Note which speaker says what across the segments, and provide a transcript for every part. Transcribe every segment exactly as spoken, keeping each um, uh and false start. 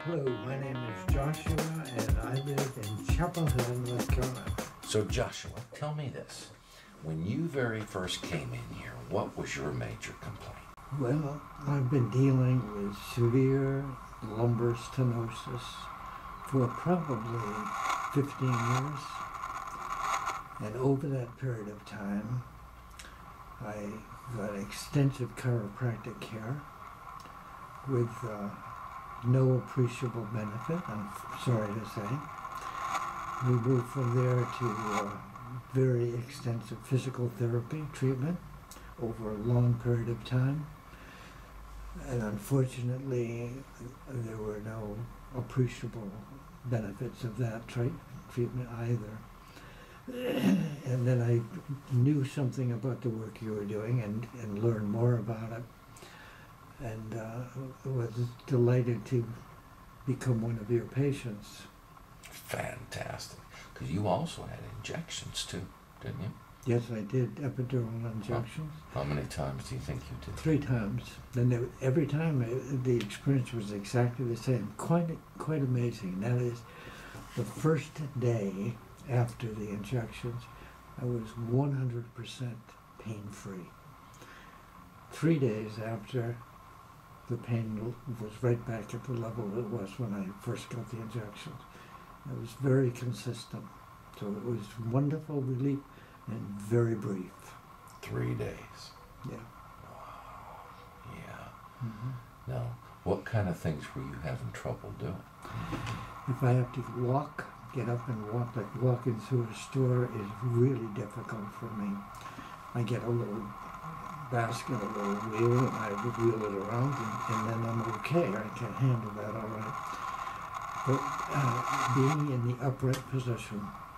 Speaker 1: Hello, my name is Joshua and I live in Chapel Hill, North Carolina.
Speaker 2: So Joshua, tell me this. When you very first came in here, what was your major complaint?
Speaker 1: Well, I've been dealing with severe lumbar stenosis for probably fifteen years. And over that period of time, I got extensive chiropractic care with uh, no appreciable benefit, I'm sorry to say. We moved from there to uh, very extensive physical therapy treatment over a long period of time. And unfortunately, there were no appreciable benefits of that tra- treatment either. And then I knew something about the work you were doing and, and learned more about it. And uh, was delighted to become one of your patients.
Speaker 2: Fantastic. Because you also had injections too, didn't you?
Speaker 1: Yes, I did epidural injections.
Speaker 2: How, how many times do you think you did?
Speaker 1: Three times. And there, every time it, the experience was exactly the same. Quite, quite amazing. That is, the first day after the injections, I was one hundred percent pain-free. Three days after, the pain was right back at the level it was when I first got the injections. It was very consistent. So it was wonderful relief and very brief.
Speaker 2: Three days.
Speaker 1: Yeah.
Speaker 2: Wow. Yeah.
Speaker 1: Mm-hmm.
Speaker 2: Now, what kind of things were you having trouble doing?
Speaker 1: If I have to walk, get up and walk, like walking through a store is really difficult for me. I get a little basket, a little wheel, and I would wheel it around, and, and then I'm okay. I can handle that all right. But uh, being in the upright position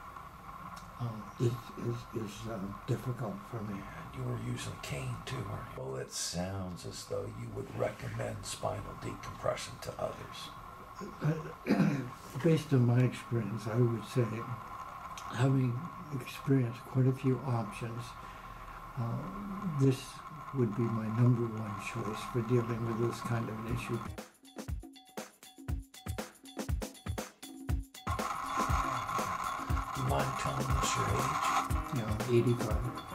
Speaker 1: um, is, is, is uh, difficult for me.
Speaker 2: You were using a cane too, weren't you? Well, it sounds as though you would recommend spinal decompression to others.
Speaker 1: Based on my experience, I would say, having experienced quite a few options, uh, this would be my number one choice for dealing with this kind of an issue.
Speaker 2: Do you mind telling us your age?
Speaker 1: You know, eighty-five.